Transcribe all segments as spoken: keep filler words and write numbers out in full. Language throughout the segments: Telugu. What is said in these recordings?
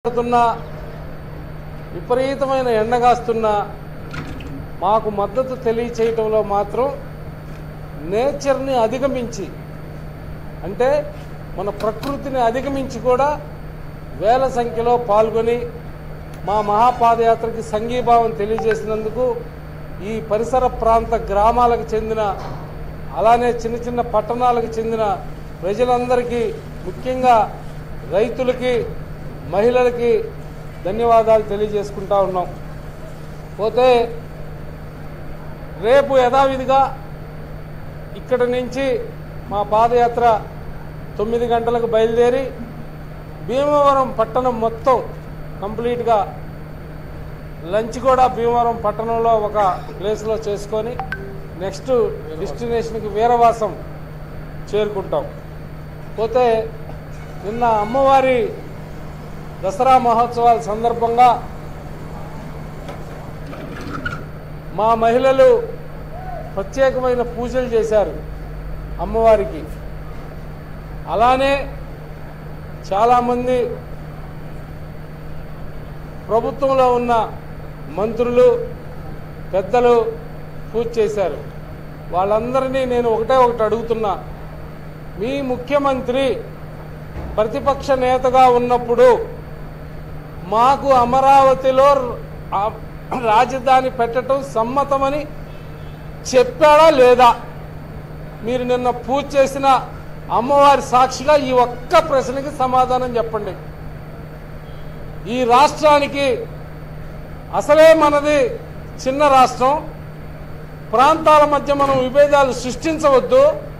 విపరీతమైన ఎండగాస్తున్న మాకు మద్దతు తెలియచేయటంలో మాత్రం నేచర్ని అధిగమించి అంటే మన ప్రకృతిని అధిగమించి కూడా వేల సంఖ్యలో పాల్గొని మా మహాపాదయాత్రకి సంఘీభావం తెలియజేసినందుకు ఈ పరిసర ప్రాంత గ్రామాలకు చెందిన అలానే చిన్న చిన్న పట్టణాలకు చెందిన ప్రజలందరికీ ముఖ్యంగా రైతులకి మహిళలకి ధన్యవాదాలు తెలియజేసుకుంటా ఉన్నాం. పోతే రేపు యథావిధిగా ఇక్కడి నుంచి మా పాదయాత్ర తొమ్మిది గంటలకు బయలుదేరి భీమవరం పట్టణం మొత్తం కంప్లీట్గా లంచ్ కూడా భీమవరం పట్టణంలో ఒక ప్లేస్లో చేసుకొని నెక్స్ట్ డెస్టినేషన్కి వీరవాసం చేరుకుంటాం. పోతే నిన్న అమ్మవారి దసరా మహోత్సవాల సందర్భంగా మా మహిళలు ప్రత్యేకమైన పూజలు చేశారు అమ్మవారికి. అలానే చాలామంది ప్రభుత్వంలో ఉన్న మంత్రులు పెద్దలు పూజ చేశారు. వాళ్ళందరినీ నేను ఒకటే ఒకటి అడుగుతున్నా, మీ ముఖ్యమంత్రి ప్రతిపక్ష నేతగా ఉన్నప్పుడు మాకు అమరావతిలో రాజధాని పెట్టడం సమ్మతమని చెప్పాడా లేదా? మీరు నిన్న పూజ చేసిన అమ్మవారి సాక్షిగా ఈ ఒక్క ప్రశ్నకి సమాధానం చెప్పండి. ఈ రాష్ట్రానికి అసలే మనది చిన్న రాష్ట్రం, ప్రాంతాల మధ్య మనం విభేదాలు సృష్టించవద్దు.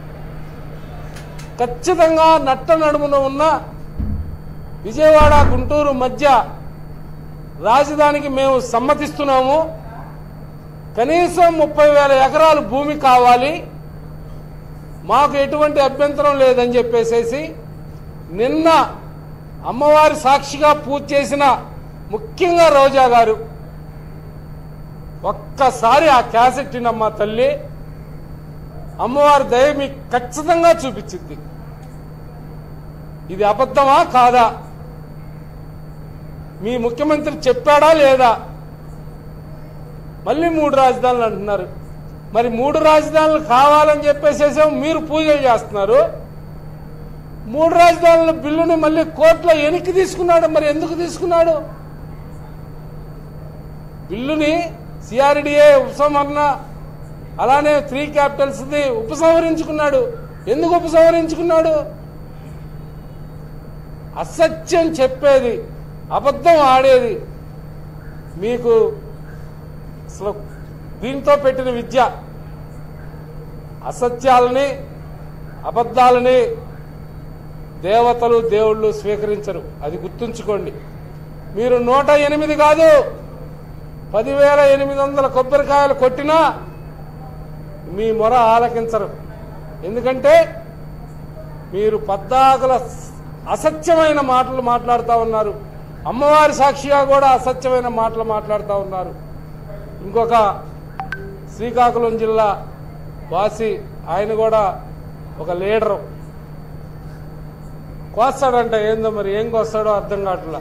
ఖచ్చితంగా నట్ట నడుమున ఉన్న విజయవాడ గుంటూరు మధ్య రాజధానికి మేము సమ్మతిస్తున్నాము. కనీసం ముప్పై వేల ఎకరాలు భూమి కావాలి, మాకు ఎటువంటి అభ్యంతరం లేదని చెప్పేసేసి నిన్న అమ్మవారి సాక్షిగా పూజ చేసిన ముఖ్యంగా రోజా గారు ఒక్కసారి ఆ క్యాసెట్ నమ్మ తల్లి అమ్మవారి దయ మీకు ఖచ్చితంగా చూపించింది. ఇది అబద్ధమా కాదా? మీ ముఖ్యమంత్రి చెప్పాడా లేదా? మళ్ళీ మూడు రాజధానులు అంటున్నారు. మరి మూడు రాజధానులు కావాలని చెప్పేసేసే మీరు పూజలు చేస్తున్నారు. మూడు రాజధానుల బిల్లుని మళ్ళీ కోర్టులో వెనక్కి తీసుకున్నాడు. మరి ఎందుకు తీసుకున్నాడు? బిల్లుని సిఆర్డిఏ ఉపసంహరణ అలానే త్రీ క్యాపిటల్స్ది ఉపసంహరించుకున్నాడు. ఎందుకు ఉపసంహరించుకున్నాడు? అసత్యం చెప్పేది, అబద్ధం ఆడేది మీకు అసలు దీంతో పెట్టిన విద్య. అసత్యాలని అబద్ధాలని దేవతలు దేవుళ్ళు స్వీకరించరు, అది గుర్తుంచుకోండి. మీరు నూట ఎనిమిది కాదు పదివేల ఎనిమిది వందల కొబ్బరికాయలు కొట్టినా మీ మొర ఆలకించరు. ఎందుకంటే మీరు పద్దాకుల అసత్యమైన మాటలు మాట్లాడుతూ ఉన్నారు. అమ్మవారి సాక్షిగా కూడా అసత్యమైన మాటలు మాట్లాడుతూ ఉన్నారు. ఇంకొక శ్రీకాకుళం జిల్లా వాసి ఆయన కూడా ఒక లీడరు కోస్తాడంట. ఏందో మరి ఏం కోస్తాడో అర్థం కావట్లా.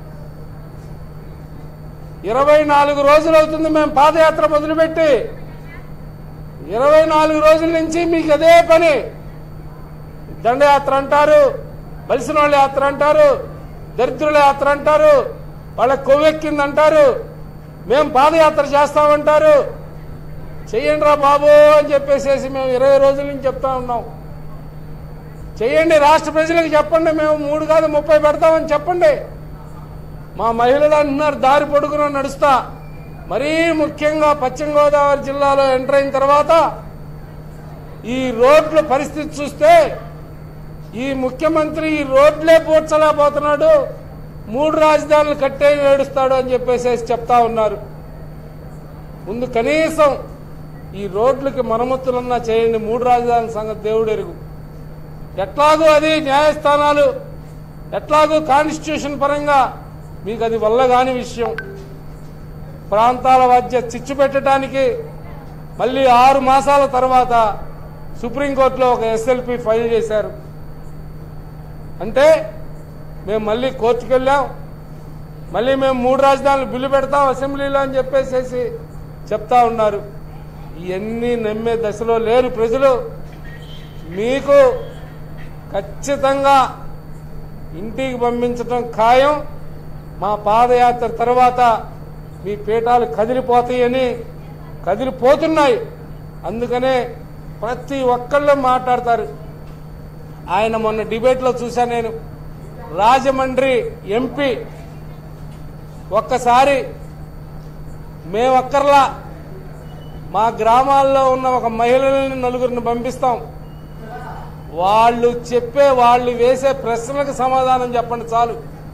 ఇరవై నాలుగు రోజులు అవుతుంది మేము పాదయాత్ర మొదలుపెట్టి. ఇరవై నాలుగు రోజుల నుంచి మీకు అదే పని. దండయాత్ర అంటారు, బలిసిన వాళ్ళ యాత్ర అంటారు, దరిద్రుల యాత్ర అంటారు, వాళ్ళ కొవ్వెక్కింది అంటారు, మేము పాదయాత్ర చేస్తామంటారు. చెయ్యండి రా బాబు అని చెప్పేసేసి మేము ఇరవై రోజుల నుంచి చెప్తా ఉన్నాం. చెయ్యండి, రాష్ట్ర ప్రజలకు చెప్పండి, మేము మూడు కాదు ముప్పై పెడతామని చెప్పండి. మా మహిళలు అంటున్నారు దారి పొడుగున నడుస్తా. మరీ ముఖ్యంగా పశ్చిమ గోదావరి జిల్లాలో ఎంటర్ అయిన తర్వాత ఈ రోడ్ల పరిస్థితి చూస్తే ఈ ముఖ్యమంత్రి ఈ రోడ్లే పూడ్చలేకపోతున్నాడు, మూడు రాజధానులు కట్టే ఏడుస్తాడు అని చెప్పేసి చెప్తా ఉన్నారు. ముందు కనీసం ఈ రోడ్లకి మరమ్మతులన్నా చేయండి. మూడు రాజధానుల సంగతి దేవుడు ఎరుగు. ఎట్లాగూ అది న్యాయస్థానాలు, ఎట్లాగూ కాన్స్టిట్యూషన్ పరంగా మీకు అది వల్ల కాని విషయం. ప్రాంతాల మధ్య చిచ్చు పెట్టడానికి మళ్ళీ ఆరు మాసాల తర్వాత సుప్రీంకోర్టులో ఒక ఎస్ఎల్పి ఫైల్ చేశారు. అంటే మేము మళ్ళీ కోర్టుకు వెళ్ళాం, మళ్ళీ మేము మూడు రాజధానులు బిల్లు పెడతాం అసెంబ్లీలో అని చెప్పేసేసి చెప్తా ఉన్నారు. ఇవన్నీ నమ్మే దశలో లేరు ప్రజలు. మీకు ఖచ్చితంగా ఇంటికి పంపించడం ఖాయం. మా పాదయాత్ర తర్వాత మీ పీఠాలు కదిలిపోతాయని, కదిలిపోతున్నాయి. అందుకనే ప్రతి ఒక్కళ్ళు మాట్లాడతారు. ఆయన మొన్న డిబేట్లో చూశాను నేను, రాజమండ్రి ఎంపీ ఒక్కసారి మేమొక్కర్లా మా గ్రామాల్లో ఉన్న ఒక మహిళలని నలుగురిని పంపిస్తాం, వాళ్ళు చెప్పే వాళ్ళు వేసే ప్రశ్నలకు సమాధానం చెప్పండి చాలు,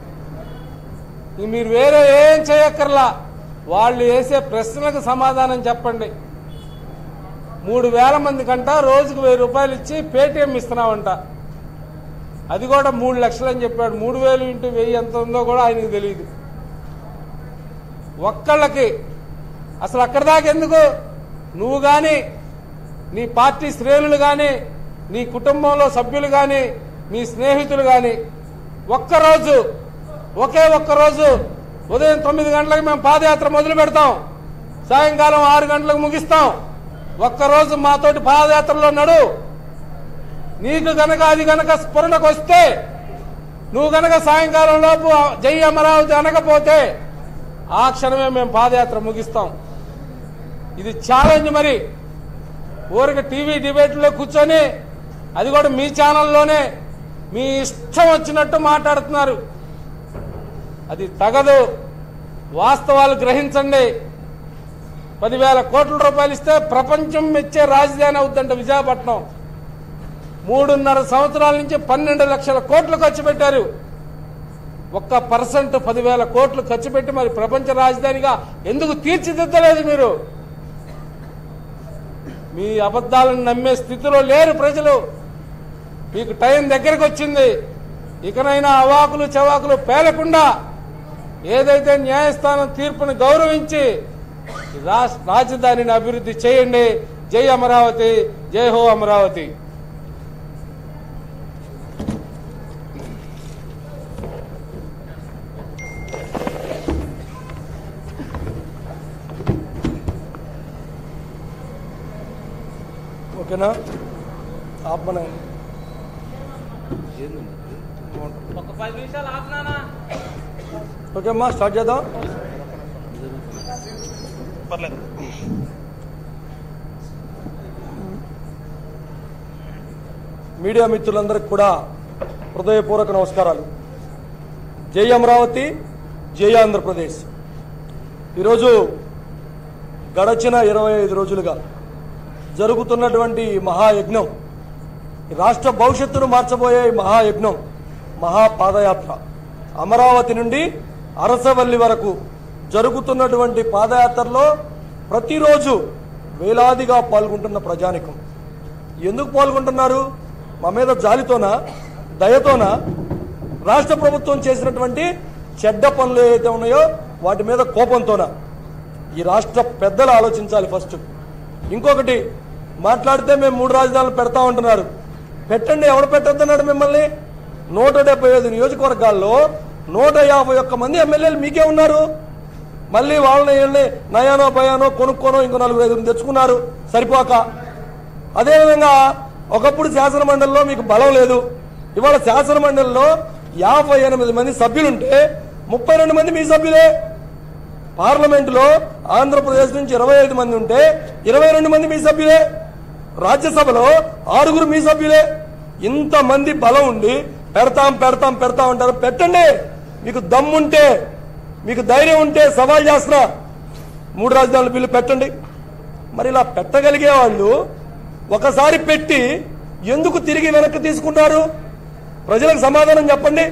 మీరు వేరే ఏం చేయక్కర్లా, వాళ్ళు వేసే ప్రశ్నలకు సమాధానం చెప్పండి. మూడు వేల మంది కంట రోజుకు వెయ్యి రూపాయలు ఇచ్చి పేటీఎం ఇస్తున్నామంట. అది కూడా మూడు లక్షలు అని చెప్పాడు. మూడు వేలు ఇంటూ వెయ్యి ఎంత ఉందో కూడా ఆయనకు తెలియదు. ఒక్కళ్ళకి అసలు అక్కడి దాకా ఎందుకు, నువ్వు కానీ నీ పార్టీ శ్రేణులు కానీ నీ కుటుంబంలో సభ్యులు కానీ నీ స్నేహితులు కానీ ఒక్కరోజు, ఒకే ఒక్కరోజు ఉదయం తొమ్మిది గంటలకు మేము పాదయాత్ర మొదలు పెడతాం, సాయంకాలం ఆరు గంటలకు ముగిస్తాం. ఒక్కరోజు మాతోటి పాదయాత్రలో నడు. నీకు గనక అది గనక స్ఫురణకు వస్తే, నువ్వు గనక సాయంకాలం లోపు జై అమరావతి అనకపోతే ఆ క్షణమే మేము పాదయాత్ర ముగిస్తాం. ఇది ఛాలెంజ్. మరి ఊరికి టీవీ డిబేట్లో కూర్చొని, అది కూడా మీ ఛానల్లోనే మీ ఇష్టం వచ్చినట్టు మాట్లాడుతున్నారు. అది తగదు. వాస్తవాలు గ్రహించండి. పదివేల కోట్ల రూపాయలు ఇస్తే ప్రపంచం మెచ్చే రాజధాని అవుతుందంట విశాఖపట్నం. మూడున్నర సంవత్సరాల నుంచి పన్నెండు లక్షల కోట్లు ఖర్చు పెట్టారు. ఒక్క పర్సెంట్ పదివేల కోట్లు ఖర్చు పెట్టి మరి ప్రపంచ రాజధానిగా ఎందుకు తీర్చిదిద్దలేదు మీరు? మీ అబద్ధాలను నమ్మే స్థితిలో లేరు ప్రజలు. మీకు టైం దగ్గరకు వచ్చింది. ఇకనైనా అవాకులు చవాకులు పేలకుండా ఏదైతే న్యాయస్థానం తీర్పును గౌరవించి రాజధానిని అభివృద్ధి చేయండి. జై అమరావతి, జై హో అమరావతి. ఓకేనా? ఆపమన ఒక పది నిమిషాలు ఆపనా? ఓకే అమ్మా, స్టార్ట్ చేద్దాం. పర్లేదు. మీడియా మిత్రులందరికీ కూడా హృదయపూర్వక నమస్కారాలు. జై అమరావతి, జై ఆంధ్రప్రదేశ్. ఈరోజు గడచిన ఇరవై ఐదు రోజులుగా జరుగుతున్నటువంటి మహాయజ్ఞం, రాష్ట్ర భవిష్యత్తును మార్చబోయే మహాయజ్ఞం, మహాపాదయాత్ర, అమరావతి నుండి అరసవల్లి వరకు జరుగుతున్నటువంటి పాదయాత్రలో ప్రతిరోజు వేలాదిగా పాల్గొంటున్న ప్రజానికం ఎందుకు పాల్గొంటున్నారు? మా మీద జాలితోనా, దయతోనా, రాష్ట్ర ప్రభుత్వం చేసినటువంటి చెడ్డ పనులు ఏవైతే ఉన్నాయో వాటి మీద కోపంతోనా? ఈ రాష్ట్ర పెద్దలు ఆలోచించాలి ఫస్ట్. ఇంకొకటి మాట్లాడితే మేము మూడు రాజధానులు పెడతా ఉంటున్నారు. పెట్టండి, ఎవడు పెట్టొద్దన్నాడు మిమ్మల్ని? నూట డెబ్బై ఐదు నియోజకవర్గాల్లో నూట యాభై ఒక్క మంది ఎమ్మెల్యేలు మీకే ఉన్నారు. మళ్ళీ వాళ్ళని వీళ్ళని నయానో భయానో కొనుక్కోనో ఇంకో నలుగురు ఐదుగురు తెచ్చుకున్నారు సరిపోక. అదేవిధంగా ఒకప్పుడు శాసనమండలిలో మీకు బలం లేదు. ఇవాళ శాసనమండలిలో యాభై ఎనిమిది మంది సభ్యులుంటే ముప్పై రెండు మంది మీ సభ్యులే. పార్లమెంటులో ఆంధ్రప్రదేశ్ నుంచి ఇరవై ఐదు మంది ఉంటే ఇరవై రెండు మంది మీ సభ్యులే. రాజ్యసభలో ఆరుగురు మీ సభ్యులే. ఇంతమంది బలం ఉండి పెడతాం పెడతాం పెడతాం అంటారు. పెట్టండి, మీకు దమ్ముంటే, మీకు ధైర్యం ఉంటే సవాల్ చేస్తున్నా, మూడు రాజధానుల బిల్లు పెట్టండి. మరి ఇలా పెట్టగలిగే వాళ్ళు ఒకసారి పెట్టి ఎందుకు తిరిగి వెనక్కి తీసుకున్నారు? ప్రజలకు సమాధానం చెప్పండి.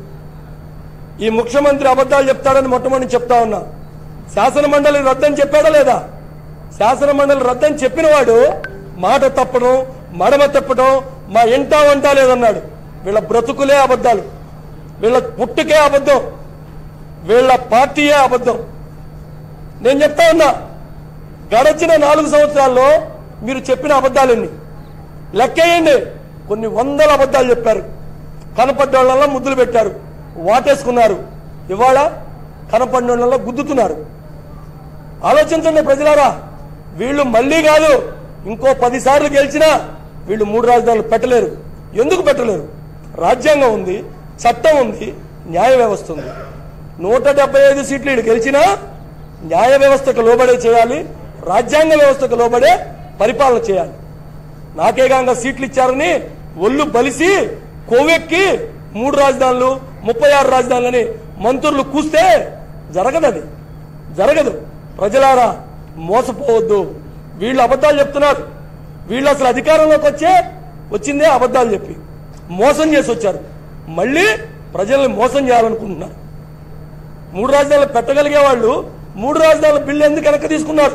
ఈ ముఖ్యమంత్రి అబద్ధాలు చెప్తాడని మొట్టమొదటి చెప్తా ఉన్నా. శాసనమండలి రద్దని చెప్పాడా లేదా? శాసనమండలి రద్దని చెప్పిన వాడు మాట తప్పడం, మడమ తప్పడం, మా ఇంటా వంటా లేదన్నాడు. వీళ్ళ బ్రతుకులే అబద్ధాలు, వీళ్ళ పుట్టుకే అబద్ధం, వీళ్ళ పార్టీయే అబద్ధం. నేను చెప్తా ఉన్నా, గడచిన నాలుగు సంవత్సరాల్లో మీరు చెప్పిన అబద్ధాలన్నీ లెక్కేయండి. కొన్ని వందల అబద్ధాలు చెప్పారు. కనపడ్డ వాళ్ళ ముద్దులు పెట్టారు, వాటేసుకున్నారు. ఇవాళ కనపడినలో గుద్దుతున్నారు. ఆలోచించండి ప్రజలారా, వీళ్ళు మళ్ళీ కాదు ఇంకో పది సార్లు గెలిచినా వీళ్ళు మూడు రాజధానులు పెట్టలేరు. ఎందుకు పెట్టలేరు? రాజ్యాంగం ఉంది, చట్టం ఉంది, న్యాయ వ్యవస్థ ఉంది. నూట డెబ్బై ఐదు సీట్లు వీళ్ళు గెలిచినా న్యాయ వ్యవస్థకు లోబడే చేయాలి, రాజ్యాంగ వ్యవస్థకు లోబడే పరిపాలన చేయాలి. నాకేగాంగా సీట్లు ఇచ్చారని ఒళ్ళు బలిసి కోవెక్కి మూడు రాజధానులు ముప్పై ఆరు రాజధానులని మంత్రులు కూస్తే జరగదది, జరగదు. ప్రజలారా మోసపోవద్దు. వీళ్ళు అబద్ధాలు చెప్తున్నారు. వీళ్ళు అసలు అధికారంలోకి వచ్చే వచ్చిందే అబద్ధాలు చెప్పి మోసం చేసి వచ్చారు. మళ్ళీ ప్రజల్ని మోసం చేయాలనుకుంటున్నారు. మూడు రాజధానులు పెట్టగలిగే వాళ్ళు మూడు రాజధానుల బిల్లు ఎందుకు వెనక్కి తీసుకున్నారు?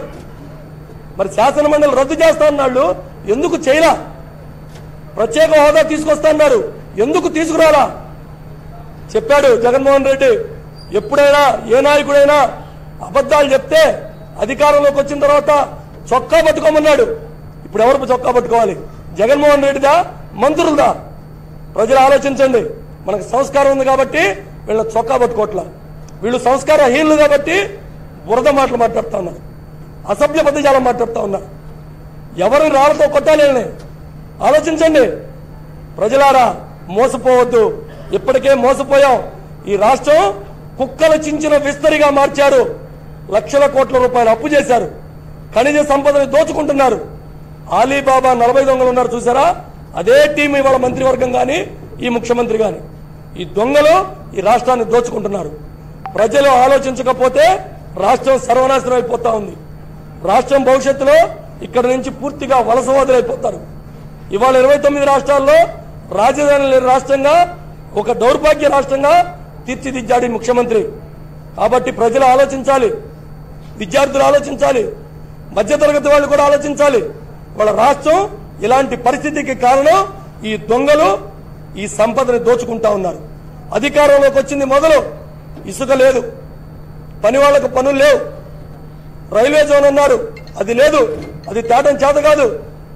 మరి శాసన మండలి రద్దు చేస్తా అన్నాళ్ళు ఎందుకు చేయలా? ప్రత్యేక హోదా తీసుకొస్తా అన్నారు, ఎందుకు తీసుకురాలా? చెప్పాడు జగన్మోహన్ రెడ్డి, ఎప్పుడైనా ఏ నాయకుడైనా అబద్ధాలు చెప్తే అధికారంలోకి వచ్చిన తర్వాత చొక్కా పట్టుకోమన్నాడు. ఇప్పుడు ఎవరు చొక్కా పట్టుకోవాలి? జగన్మోహన్ రెడ్డిదా, మంత్రులదా? ప్రజలు ఆలోచించండి. మనకు సంస్కారం ఉంది కాబట్టి వీళ్ళని చొక్కా పట్టుకోవట్లా. వీళ్ళు సంస్కారహీనులు కాబట్టి బురద మాటలు మాట్లాడుతూ ఉన్నారు, అసభ్య పదజాలం మాట్లాడుతూ ఉన్నారు. ఎవరిని రాళ్లతో కొట్టాలని ఆలోచించండి. ప్రజలారా మోసపోవద్దు. ఇప్పటికే మోసపోయాం. ఈ రాష్ట్రం కుక్కలు చించిన విస్తరిగా మార్చారు. లక్షల కోట్ల రూపాయలు అప్పు చేశారు. ఖనిజ సంపదని దోచుకుంటున్నారు. ఆలీబాబా నలభై దొంగలు ఉన్నారు చూసారా? అదే టీం ఇవాళ మంత్రివర్గం కానీ ఈ ముఖ్యమంత్రి కానీ. ఈ దొంగలు ఈ రాష్ట్రాన్ని దోచుకుంటున్నారు. ప్రజలు ఆలోచించకపోతే రాష్ట్రం సర్వనాశనం అయిపోతా ఉంది. రాష్ట్రం భవిష్యత్తులో ఇక్కడ నుంచి పూర్తిగా వలసవాదులైపోతారు. ఇవాళ ఇరవై తొమ్మిది రాష్ట్రాల్లో రాజధాని లేని రాష్ట్రంగా, ఒక దౌర్భాగ్య రాష్ట్రంగా తీర్చిదిద్దాడు ముఖ్యమంత్రి. కాబట్టి ప్రజలు ఆలోచించాలి, విద్యార్థులు ఆలోచించాలి, మధ్యతరగతి వాళ్ళు కూడా ఆలోచించాలి. వాళ్ళ రాష్ట్రం ఇలాంటి పరిస్థితికి కారణం ఈ దొంగలు ఈ సంపదని దోచుకుంటా ఉన్నారు. అధికారంలోకి వచ్చింది మొదలు ఇసుక లేదు, పని వాళ్లకు పనులు లేవు, రైల్వే జోన్ అన్నారు, అది లేదు, అది తేటం చేత కాదు.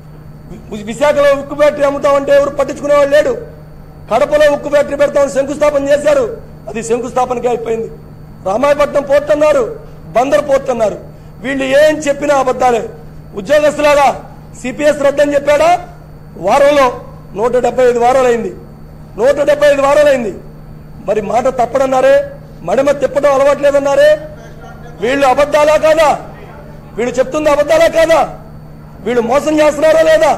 విశాఖలో ఉక్కు ఫ్యాక్టరీ అమ్ముతామంటే ఎవరు పట్టించుకునేవాళ్ళు లేడు. కడపలో ఉక్కు ఫ్యాక్టరీ పెడతామని శంకుస్థాపన చేశారు, అది శంకుస్థాపనకే అయిపోయింది. రామాయపట్నం పోర్ట్ అన్నారు, బందర్ పోర్ట్ అన్నారు. వీళ్ళు ఏం చెప్పినా అబద్దాలే. ఉద్యోగస్తులాగా సిపిఎస్ రద్దని చెప్పాడా? వారంలో నూట డెబ్బై ఐదు వారాలైంది, నూట డెబ్బై ఐదు వారాలైంది. మరి మాట తప్పడన్నారే, మడిమ తిప్పడం అలవాట్లేదన్నారే. వీళ్ళు అబద్దాలా కాదా? వీళ్ళు చెప్తుంది అబద్దాలా కాదా? వీళ్ళు మోసం చేస్తున్నారా లేదా?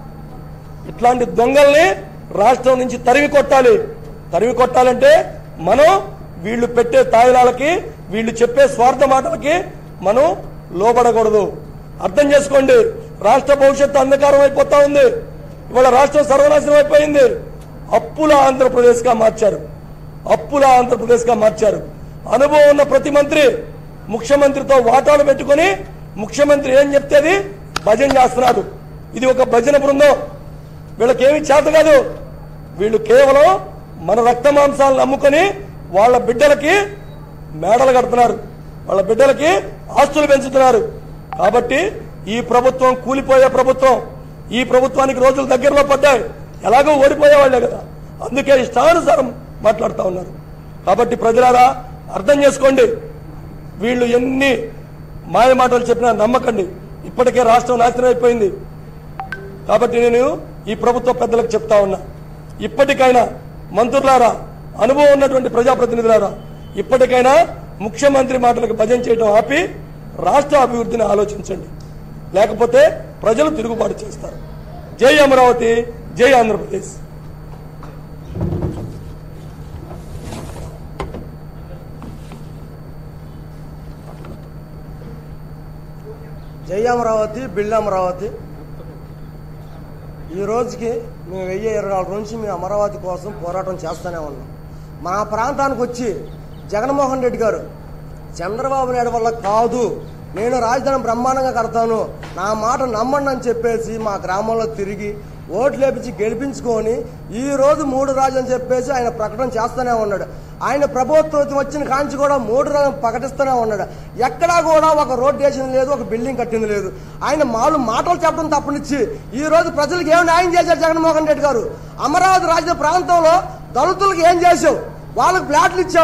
ఇట్లాంటి దొంగల్ని రాష్ట్రం నుంచి తరిమి కొట్టాలి. తరిమి కొట్టాలంటే మనం వీళ్ళు పెట్టే తాయిలాలకి, వీళ్ళు చెప్పే స్వార్థ మాటలకి మనం లోబడకూడదు. అర్థం చేసుకోండి. రాష్ట్ర భవిష్యత్తు అంధకారం అయిపోతా ఉంది. ఇవాళ రాష్ట్రం సర్వనాశనం అయిపోయింది. అప్పుల ఆంధ్రప్రదేశ్ గా మార్చారు, అప్పుల ఆంధ్రప్రదేశ్ గా మార్చారు. అనుభవం ఉన్న ప్రతి మంత్రి ముఖ్యమంత్రితో వాటాలు పెట్టుకుని ముఖ్యమంత్రి ఏం చెప్తేది భజన చేస్తున్నాడు. ఇది ఒక భజన బృందం. వీళ్ళకేమి చేత కాదు. వీళ్ళు కేవలం మన రక్త మాంసాలను నమ్ముకొని వాళ్ళ బిడ్డలకి మేడలు కడుతున్నారు, వాళ్ళ బిడ్డలకి ఆస్తులు పెంచుతున్నారు. కాబట్టి ఈ ప్రభుత్వం కూలిపోయే ప్రభుత్వం. ఈ ప్రభుత్వానికి రోజులు దగ్గరలో పడ్డాయి. ఎలాగో ఓడిపోయేవాళ్లే కదా, అందుకే ఇష్టానుసారం మాట్లాడుతూ ఉన్నారు. కాబట్టి ప్రజలారా అర్థం చేసుకోండి. వీళ్ళు ఎన్ని మాయ మాటలు చెప్పినా నమ్మకండి. ఇప్పటికే రాష్ట్రం నాశనం అయిపోయింది. కాబట్టి నేను ఈ ప్రభుత్వ పెద్దలకు చెప్తా ఉన్నా, ఇప్పటికైనా మంత్రులారా, అనుభవం ఉన్నటువంటి ప్రజాప్రతినిధులారా, ఇప్పటికైనా ముఖ్యమంత్రి మాటలకు భజన చేయడం ఆపి రాష్ట్ర అభివృద్ధిని ఆలోచించండి. లేకపోతే ప్రజలు తిరుగుబాటు చేస్తారు. జై అమరావతి, జై ఆంధ్రప్రదేశ్. జై అమరావతి, బిల్డ్ అమరావతి. ఈ రోజుకి మేము వెయ్యి ఇరవై నాలుగు నుంచి మేము అమరావతి కోసం పోరాటం చేస్తూనే ఉన్నాం. మా ప్రాంతానికి వచ్చి జగన్మోహన్ రెడ్డి గారు చంద్రబాబు నాయుడు వల్ల కాదు, నేను రాజధాని బ్రహ్మాండంగా కడతాను, నా మాట నమ్మండి అని చెప్పేసి మా గ్రామంలో తిరిగి ఓట్లు లేపించి గెలిపించుకొని ఈ రోజు మూడు రాజు అని చెప్పేసి ఆయన ప్రకటన చేస్తూనే ఉన్నాడు. ఆయన ప్రభుత్వం వచ్చిన కాంచి కూడా మూడు రాజు ప్రకటిస్తూనే ఉన్నాడు. ఎక్కడా కూడా ఒక రోడ్ వేసింది లేదు, ఒక బిల్డింగ్ కట్టింది లేదు. ఆయన మాలు మాటలు చెప్పడం తప్పనిచ్చి ఈ రోజు ప్రజలకు ఏం న్యాయం చేశారు జగన్మోహన్ రెడ్డి గారు? అమరావతి రాజధాని ప్రాంతంలో దళితులకు ఏం చేసావు? వాళ్ళకి ఫ్లాట్లు ఇచ్చావా?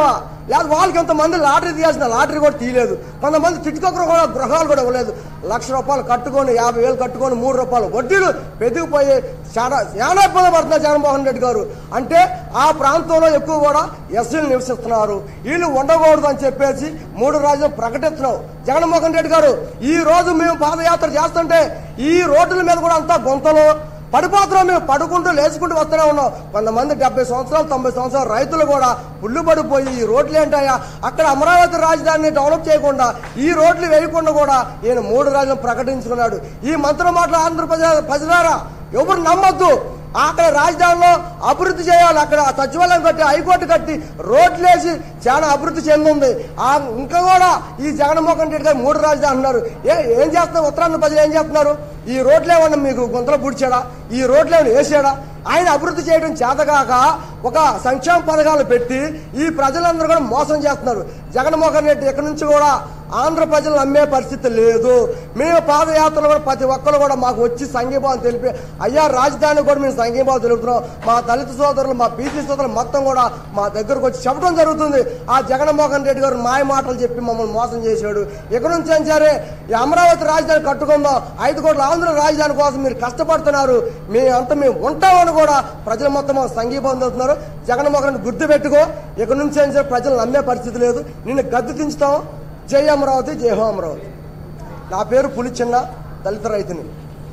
లేదా వాళ్ళకి ఎంతమంది లాటరీ తీయాల్సిన లాటరీ కూడా తీయలేదు. కొంతమంది తిట్టుకొకరు కూడా గృహాలు కూడా ఇవ్వలేదు. లక్ష రూపాయలు కట్టుకొని యాభై వేలు కట్టుకొని మూడు రూపాయలు వడ్డీలు పెరిగిపోయి చాలా చాలా ఇబ్బంది పడుతున్నారు జగన్మోహన్ రెడ్డి గారు. అంటే ఆ ప్రాంతంలో ఎక్కువ కూడా ఎస్సీలు నివసిస్తున్నారు. వీళ్ళు ఉండకూడదు అని చెప్పేసి మూడు రాజ్యాలు ప్రకటిస్తున్నావు జగన్మోహన్ రెడ్డి గారు. ఈ రోజు మేము పాదయాత్ర చేస్తుంటే ఈ రోడ్ల మీద కూడా అంతా గుంతలు పడిపోతున్నాం. మేము పడుకుంటూ లేచుకుంటూ వస్తూనే ఉన్నాం. కొంతమంది డెబ్బై సంవత్సరాలు తొంభై సంవత్సరాలు రైతులు కూడా పుల్లు పడిపోయి ఈ రోడ్లు ఏంటాయా అక్కడ అమరావతి రాజధానిని డెవలప్ చేయకుండా ఈ రోడ్లు వేయకుండా కూడా ఈయన మూడు రాజధానులు ప్రకటించుకున్నాడు. ఈ మంత్రి మాటలు ఆంధ్రప్రదేశ్ ప్రజలారా ఎవరు నమ్మొద్దు. అక్కడ రాజధానిలో అభివృద్ధి చేయాలి. అక్కడ సచివాలయం కట్టి హైకోర్టు కట్టి రోడ్లు వేసి చాలా అభివృద్ధి చెందింది. ఆ ఇంకా కూడా ఈ జగన్మోహన్ రెడ్డి గారు మూడు రాజధాని అన్నారు. ఏ ఏం చేస్తున్నారు ఉత్తరాంధ్ర ప్రజలు ఏం చేస్తున్నారు? ఈ రోడ్లు ఏమన్నా మీకు గుంతలు పుడిచాడా? ఈ రోడ్లు ఏమైనా వేసాడా? ఆయన అభివృద్ధి చేయడం చేతగాక ఒక సంక్షేమ పథకాలు పెట్టి ఈ ప్రజలందరూ కూడా మోసం చేస్తున్నారు. జగన్మోహన్ రెడ్డి ఇక్కడి నుంచి కూడా ఆంధ్ర ప్రజలు నమ్మే పరిస్థితి లేదు. మేము పాదయాత్రలో కూడా ప్రతి ఒక్కరు కూడా మాకు వచ్చి సంఘీభావం తెలిపి అయ్యా రాజధాని కూడా మేము సంఘీభావం తెలుపుతున్నాం. మా దళిత సోదరులు మా బీసీ సోదరులు మొత్తం కూడా మా దగ్గరకు వచ్చి చెప్పడం జరుగుతుంది. ఆ జగన్మోహన్ రెడ్డి గారు మాయ మాటలు చెప్పి మమ్మల్ని మోసం చేశాడు. ఇక్కడి నుంచి ఏం సరే ఈ అమరావతి రాజధాని కట్టుకుందాం, ఐదు కోట్ల ఆంధ్ర రాజధాని కోసం మీరు కష్టపడుతున్నారు, మేము అంతా మేము ఉంటామని కూడా ప్రజలు మొత్తం సంఘీభావం తెలుపుతున్నారు. జగన్మోహన్ రెడ్డి గుర్తు పెట్టుకో, ఇక్కడి నుంచి ఏం సరే ప్రజలు నమ్మే పరిస్థితి లేదు. నిన్ను గద్దె దించుతాం. జై అమరావతి, జై హో అమరావతి. నా పేరు పులిచిన్న, దళిత రైతుని.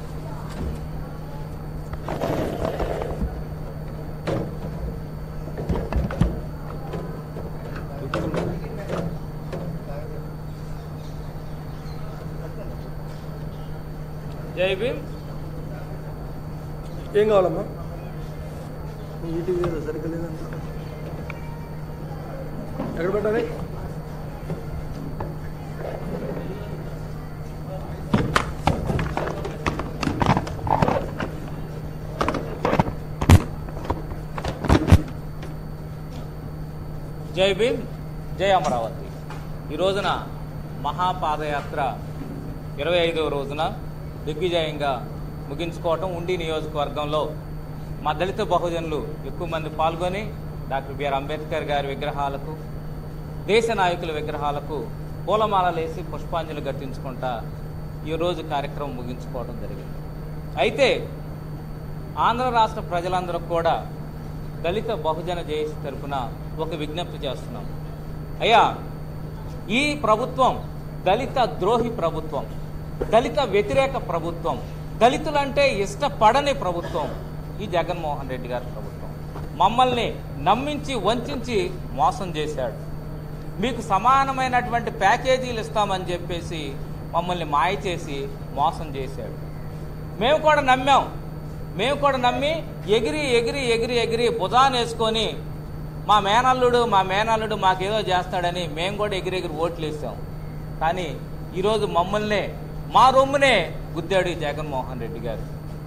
జై భీమ్. ఏం కావాలమ్మా? ఈటీవీ సరిగ్గా లేదంట. ఎక్కడ పెట్టాలి? జై భీమ్, జై అమరావతి. ఈ రోజున మహాపాదయాత్ర ఇరవై ఐదవ రోజున దిగ్విజయంగా ముగించుకోవటం. ఉండి నియోజకవర్గంలో మా దళిత బహుజనులు ఎక్కువ మంది పాల్గొని డాక్టర్ బిఆర్ అంబేద్కర్ గారి విగ్రహాలకు, దేశ నాయకుల విగ్రహాలకు పూలమాలలేసి పుష్పాంజలి ఘటించుకుంటా ఈరోజు కార్యక్రమం ముగించుకోవడం జరిగింది. అయితే ఆంధ్ర రాష్ట్ర ప్రజలందరూ కూడా దళిత బహుజన జేఏసీ తరఫున ఒక విజ్ఞప్తి చేస్తున్నాం. అయ్యా, ఈ ప్రభుత్వం దళిత ద్రోహి ప్రభుత్వం, దళిత వ్యతిరేక ప్రభుత్వం, దళితులంటే ఇష్టపడని ప్రభుత్వం ఈ జగన్మోహన్ రెడ్డి గారి ప్రభుత్వం. మమ్మల్ని నమ్మించి వంచి మోసం చేశాడు. మీకు సమానమైనటువంటి ప్యాకేజీలు ఇస్తామని చెప్పేసి మమ్మల్ని మాయ చేసి మోసం చేశాడు. మేము కూడా నమ్మాం. మేము కూడా నమ్మి ఎగిరి ఎగిరి ఎగిరి ఎగిరి భుజానేసుకొని మా మేనల్లుడు మా మేనల్లుడు మాకేదో చేస్తాడని మేము కూడా ఎగిరి ఎగిరి ఓట్లు వేసాం. కానీ ఈరోజు మమ్మల్నే మా రొమ్మునే గుద్దాడు జగన్మోహన్ రెడ్డి గారు.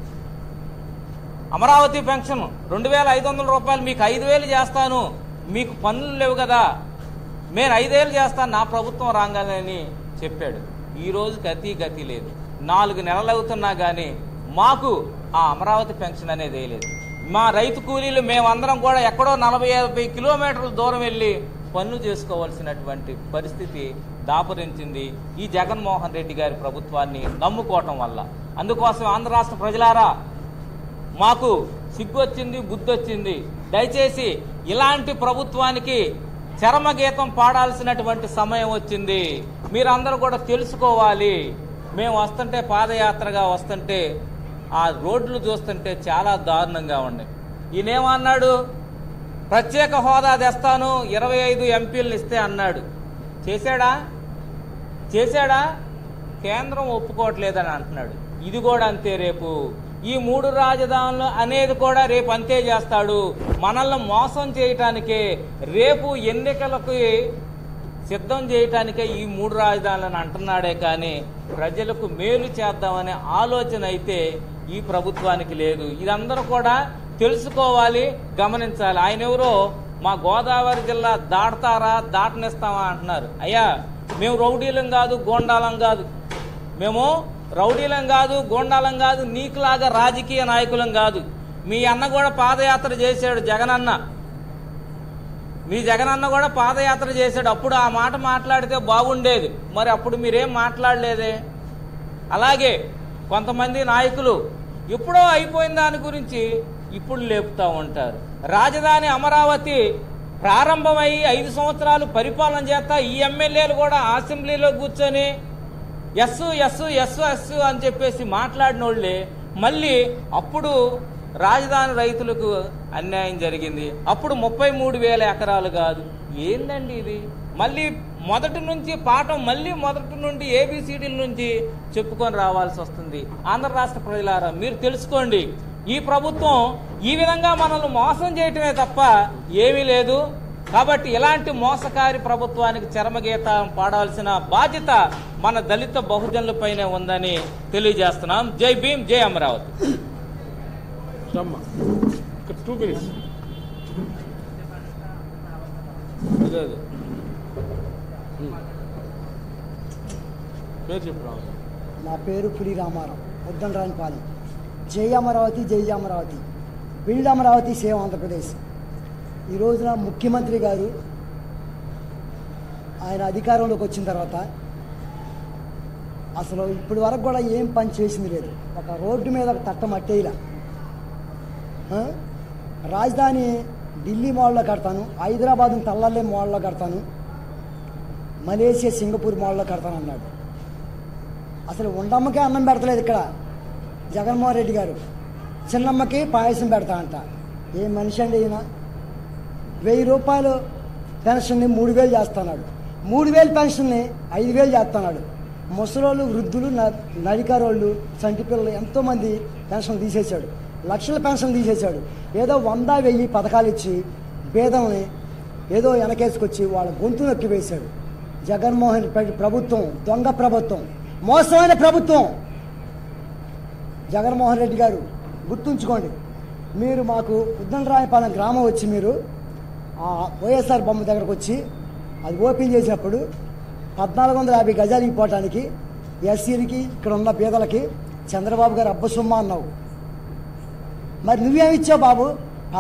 అమరావతి పెన్షన్ రెండు వేల ఐదు వందల రూపాయలు మీకు ఐదు వేలు చేస్తాను, మీకు పన్నులు లేవు కదా, నేను ఐదేళ్ళు చేస్తాను నా ప్రభుత్వం రాగాలని చెప్పాడు. ఈరోజు గతి గతి లేదు. నాలుగు నెలలు అవుతున్నా కానీ మాకు ఆ అమరావతి పెన్షన్ అనేది వేయలేదు. మా రైతు కూలీలు మేమందరం కూడా ఎక్కడో నలభై యాభై కిలోమీటర్ల దూరం వెళ్ళి పనులు చేసుకోవాల్సినటువంటి పరిస్థితి దాపురించింది ఈ జగన్మోహన్ రెడ్డి గారి ప్రభుత్వాన్ని నమ్ముకోవటం వల్ల. అందుకోసం ఆంధ్ర రాష్ట్ర ప్రజలారా, మాకు సిగ్గొచ్చింది, బుద్ధి వచ్చింది. దయచేసి ఇలాంటి ప్రభుత్వానికి చరమగీతం పాడాల్సినటువంటి సమయం వచ్చింది. మీరందరూ కూడా తెలుసుకోవాలి. మేము వస్తుంటే పాదయాత్రగా వస్తుంటే ఆ రోడ్లు చూస్తుంటే చాలా దారుణంగా ఉన్నాయి. ఈయనేమన్నాడు, ప్రత్యేక హోదా తెస్తాను, ఇరవై ఐదు ఎంపీలను ఇస్తే అన్నాడు. చేశాడా? చేశాడా? కేంద్రం ఒప్పుకోవట్లేదని అంటున్నాడు. ఇది కూడా అంతే. రేపు ఈ మూడు రాజధానులు అనేది కూడా రేపు అంతే చేస్తాడు. మనల్ని మోసం చేయటానికే, రేపు ఎన్నికలకు సిద్ధం చేయటానికే ఈ మూడు రాజధానులను అంటున్నాడే కానీ ప్రజలకు మేలు చేద్దామనే ఆలోచన అయితే ఈ ప్రభుత్వానికి లేదు. ఇదందరూ కూడా తెలుసుకోవాలి, గమనించాలి. ఆయన ఎవరో మా గోదావరి జిల్లా దాటతారా, దాటనిస్తామా అంటున్నారు. అయ్యా, మేము రౌడీలం కాదు, గోండాలం కాదు. మేము రౌడీలం కాదు, గోండాలం కాదు, నీకులాగా రాజకీయ నాయకులం కాదు. మీ అన్న కూడా పాదయాత్ర చేశాడు, జగనన్న. మీ జగనన్న కూడా పాదయాత్ర చేశాడు. అప్పుడు ఆ మాట మాట్లాడితే బాగుండేది. మరి అప్పుడు మీరేం మాట్లాడలేదే. అలాగే కొంతమంది నాయకులు ఎప్పుడో అయిపోయిన దాని గురించి ఇప్పుడు లేపుతూ ఉంటారు. రాజధాని అమరావతి ప్రారంభమై ఐదు సంవత్సరాలు పరిపాలన చేస్తా ఈ ఎమ్మెల్యేలు కూడా అసెంబ్లీలో కూర్చొని ఎస్ ఎస్ ఎస్ ఎస్ అని చెప్పేసి మాట్లాడిన వాళ్ళే మళ్ళీ అప్పుడు రాజధాని రైతులకు అన్యాయం జరిగింది. అప్పుడు ముప్పై మూడు వేల ఎకరాలు కాదు. ఏందండి ఇది? మళ్ళీ మొదటి నుంచి పాఠం మళ్ళీ మొదటి నుండి ఏబిసిడీల నుంచి చెప్పుకొని రావాల్సి వస్తుంది. ఆంధ్ర రాష్ట్ర ప్రజలారా మీరు తెలుసుకోండి, ఈ ప్రభుత్వం ఈ విధంగా మనల్ని మోసం చేయటమే తప్ప ఏమీ లేదు. కాబట్టి ఇలాంటి మోసకారి ప్రభుత్వానికి చరమగీత పాడాల్సిన బాధ్యత మన దళిత బహుజనులపైనే ఉందని తెలియజేస్తున్నాం. జై భీమ్, జై అమరావతి. టూ మినిట్స్ అదే అదే పేరు చెప్పు. నా పేరు పులి రామారావు, ఉద్దండరానిపాలెం. జై అమరావతి, జై అమరావతి, బిల్డ్ అమరావతి, సేవ్ ఆంధ్రప్రదేశ్. ఈ రోజున ముఖ్యమంత్రి గారు ఆయన అధికారంలోకి వచ్చిన తర్వాత అసలు ఇప్పటి వరకు కూడా ఏం పని చేసింది లేదు. ఒక రోడ్డు మీద ఒక తట్ట మట్టేలా. రాజధాని ఢిల్లీ మోడల్లో కడతాను, హైదరాబాద్ని తల్లల్లే మోడల్లో కడతాను, మలేషియా సింగపూర్ మోడల్లో కడతాను అన్నాడు. అసలు ఉండమ్మకే అన్నం పెడతలేదు ఇక్కడ జగన్మోహన్ రెడ్డి గారు. చిన్నమ్మకి పాయసం పెడతా అంట. ఏ మనిషి అండి ఈయన? వెయ్యి రూపాయలు పెన్షన్ని మూడు వేలు చేస్తున్నాడు. మూడు వేలు పెన్షన్ని ఐదు వేలు చేస్తున్నాడు. ముసలోళ్ళు, వృద్ధులు, నడికారోళ్ళు, చంటి పిల్లలు ఎంతోమంది పెన్షన్ తీసేశాడు. లక్షల పెన్షన్ తీసేశాడు. ఏదో వంద వెయ్యి పథకాలు ఇచ్చి పేదల్ని ఏదో వెనకేసుకొచ్చి వాళ్ళ గొంతు నొక్కి వేశాడు. జగన్మోహన్ రెడ్డి ప్రభుత్వం దొంగ ప్రభుత్వం, మోసమైన ప్రభుత్వం. జగన్మోహన్ రెడ్డి గారు గుర్తుంచుకోండి, మీరు మాకు ఉద్దండరాయపాలెం గ్రామం వచ్చి మీరు వైఎస్ఆర్ బొమ్మ దగ్గరకు వచ్చి అది ఓపెన్ చేసినప్పుడు పద్నాలుగు వందల యాభై గజాలు ఇవ్వటానికి ఎస్సీలకి ఇక్కడ ఉన్న పేదలకి చంద్రబాబు గారు అబ్బసుమ్మ అన్నావు. మరి నువ్వేమిచ్చావు బాబు?